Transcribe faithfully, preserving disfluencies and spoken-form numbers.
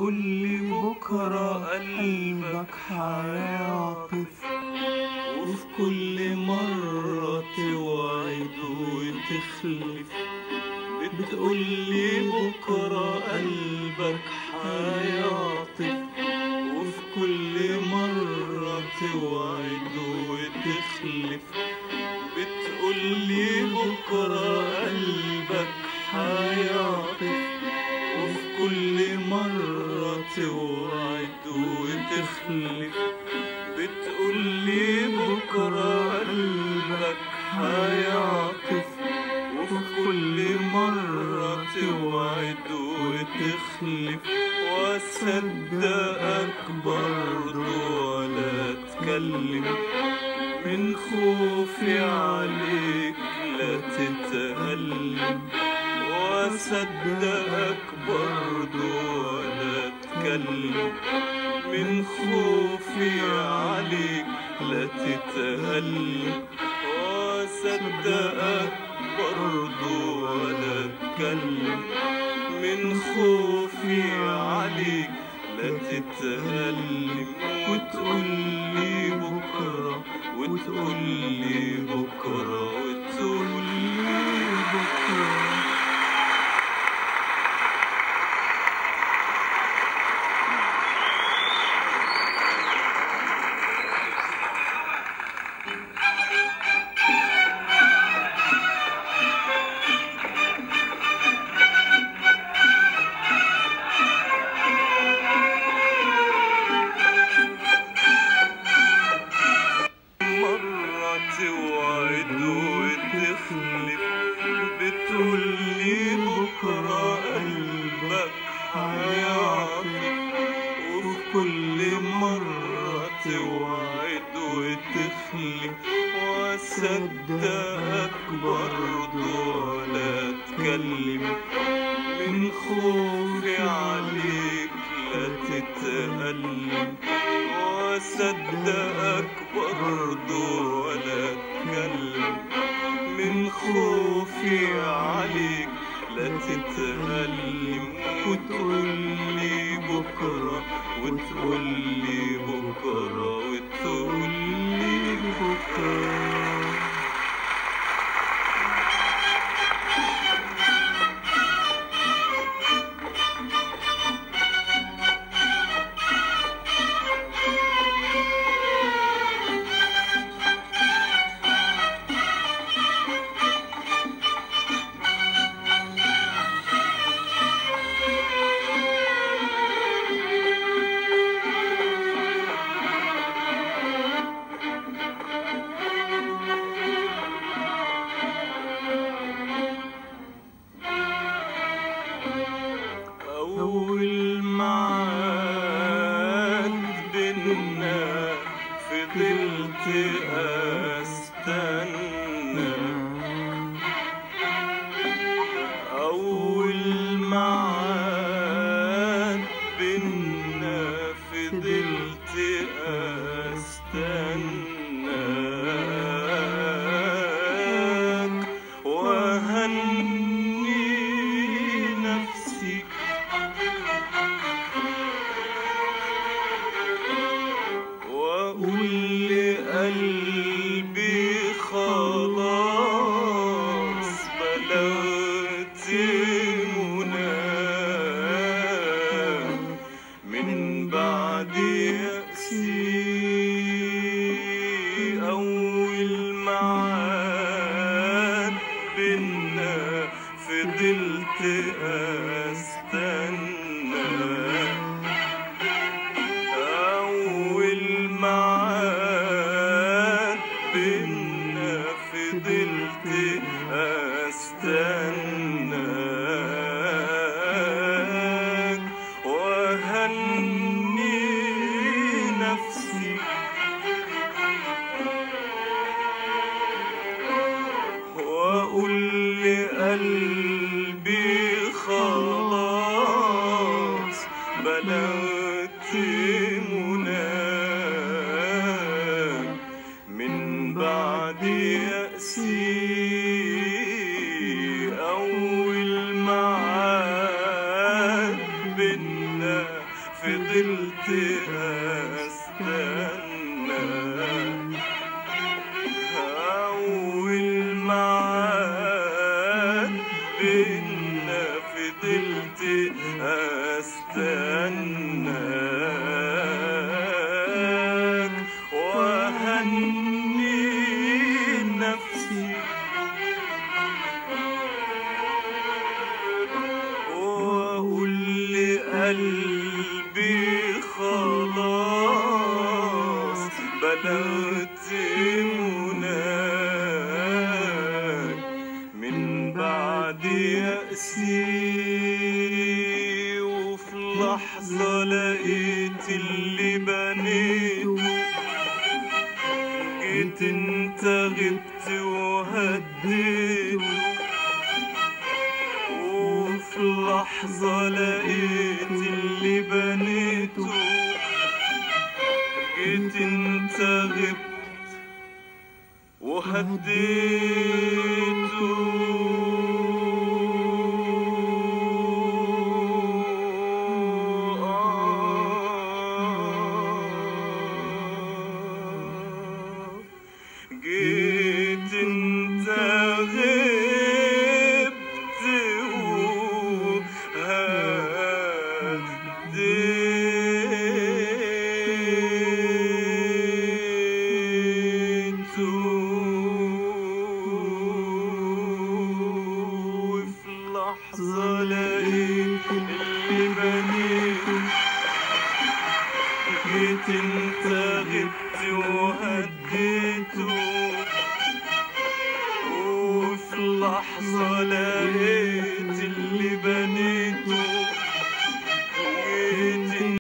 بتقولي بكرة قلبك هيعطف، وفي كل مرة توعد وتخلف. بتقولي بكرة قلبك هيعطف، وفي كل مرة توعد وتخلف. بتقولي بكرة قلبك هيعطف، وفي كل مرة توعد وتخلف. بتقولي بكرة قلبك هيعطف، وفي كل مرة توعد وتخلف. وأصدقك برضو ولا أتكلم، من خوفي عليك لا تتألم. وأصدقك برضو ولا أتكلم، من خوفي عليك لا تتألم. وأصدقك برضو ولا أتكلم، من خوفي عليك لا تتألم. وتقولي بكرة وتقولي بكرة وتقولي بكرة. توعد وتخلف. بتقولي بكرة قلبك هيعطف، وفي كل مرة توعد وتخلف. وأصدقك برضو ولا أتكلم، من خوفي عليك لا تتألم. وأصدقك برضو ولا أتكلم، من خوفي عليك لا تتألم. وتقولي بكرة وتقولي بكرة وتقولي بكرة. أول معاد بينا فضلت أستنى، أول معاد بينا فضلت أستناك. وهني نفسي وأقول لقلبي خلاص بلغت مناك، من بعد يأسي. أول معاد بينا فضلت أستنى، أول معاد بينا فضلت أستناك. وهني نفسي وأقول لقلبي خلاص بلغت مناك، من بعد يأسي. أول معاد بينا بعد يأسي، وفي لحظة لقيت اللي بنيته. جيت انت غبت وهديته، وفي لحظة لقيت اللي بنيته. جيت انت غبت وهديته. جيت انت غبت وهديته، وفي لحظة لقيت اللي بنيته. جيت انت غبت وهديته، وفي لحظة لقيت